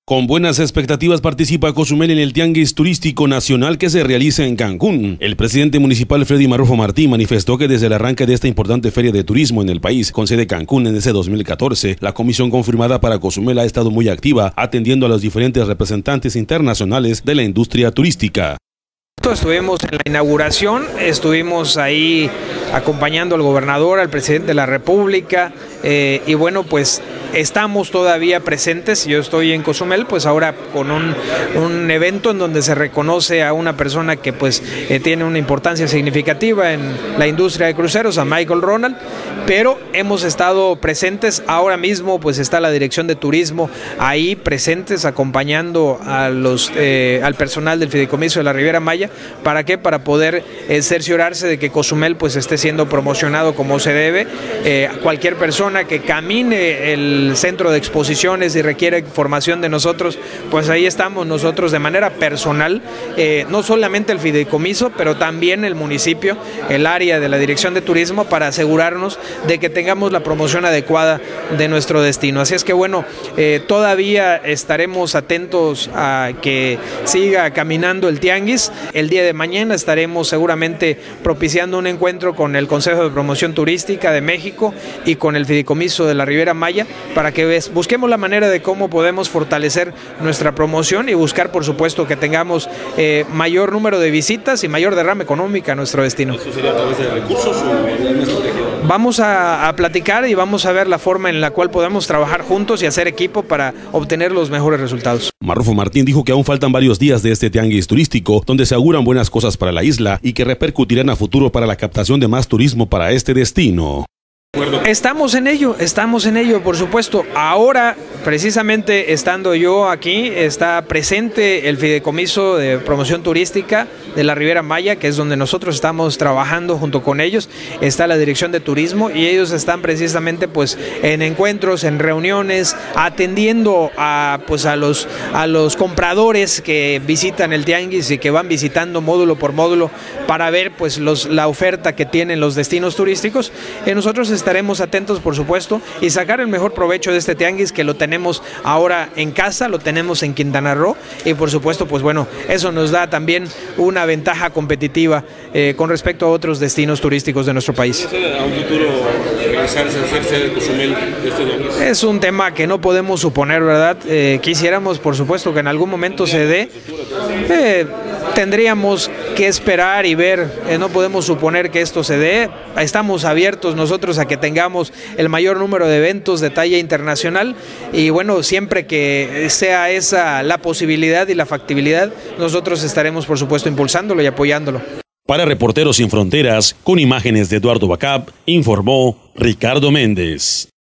Con buenas expectativas participa Cozumel en el Tianguis Turístico Nacional que se realiza en Cancún. El presidente municipal Freddy Marrufo Martín manifestó que desde el arranque de esta importante feria de turismo en el país, con sede Cancún en ese 2014, la comisión confirmada para Cozumel ha estado muy activa, atendiendo a los diferentes representantes internacionales de la industria turística. Estuvimos en la inauguración, estuvimos ahí acompañando al gobernador, al presidente de la República, y bueno, pues estamos todavía presentes. Yo estoy en Cozumel, pues ahora con un evento en donde se reconoce a una persona que pues tiene una importancia significativa en la industria de cruceros, a Michael Ronald, pero hemos estado presentes. Ahora mismo pues está la Dirección de Turismo ahí presentes acompañando a al personal del Fideicomiso de la Riviera Maya. ¿Para qué? Para poder cerciorarse de que Cozumel pues esté siendo promocionado como se debe. Cualquier persona que camine el centro de exposiciones y requiere información de nosotros, pues ahí estamos nosotros de manera personal, no solamente el Fideicomiso, pero también el municipio, el área de la Dirección de Turismo, para asegurarnos de que tengamos la promoción adecuada de nuestro destino. Así es que bueno, todavía estaremos atentos a que siga caminando el tianguis. El día de mañana estaremos seguramente propiciando un encuentro con el Consejo de Promoción Turística de México y con el Fideicomiso de la Riviera Maya para que busquemos la manera de cómo podemos fortalecer nuestra promoción y buscar, por supuesto, que tengamos mayor número de visitas y mayor derrama económica a nuestro destino. ¿Eso sería a través de recursos o alguna estrategia? Vamos a platicar y vamos a ver la forma en la cual podemos trabajar juntos y hacer equipo para obtener los mejores resultados. Marrufo Martín dijo que aún faltan varios días de este tianguis turístico, donde se auguran buenas cosas para la isla y que repercutirán a futuro para la captación de más turismo para este destino. Estamos en ello, por supuesto. Ahora, precisamente estando yo aquí, está presente el Fideicomiso de Promoción Turística de la Riviera Maya, que es donde nosotros estamos trabajando junto con ellos. Está la Dirección de Turismo y ellos están precisamente pues en encuentros, en reuniones, atendiendo a los compradores que visitan el tianguis y que van visitando módulo por módulo para ver pues la oferta que tienen los destinos turísticos. Nosotros estaremos atentos, por supuesto, y sacar el mejor provecho de este tianguis, que lo tenemos ahora en casa, lo tenemos en Quintana Roo, y por supuesto, pues bueno, eso nos da también una ventaja competitiva con respecto a otros destinos turísticos de nuestro país. ¿A un futuro regresarse a hacerse de Cozumel de este tianguis? Es un tema que no podemos suponer, ¿verdad? Quisiéramos, por supuesto, que en algún momento se dé. Tendríamos que esperar y ver, no podemos suponer que esto se dé. Estamos abiertos nosotros a que tengamos el mayor número de eventos de talla internacional y bueno, siempre que sea esa la posibilidad y la factibilidad, nosotros estaremos por supuesto impulsándolo y apoyándolo. Para Reporteros Sin Fronteras, con imágenes de Eduardo Bacap, informó Ricardo Méndez.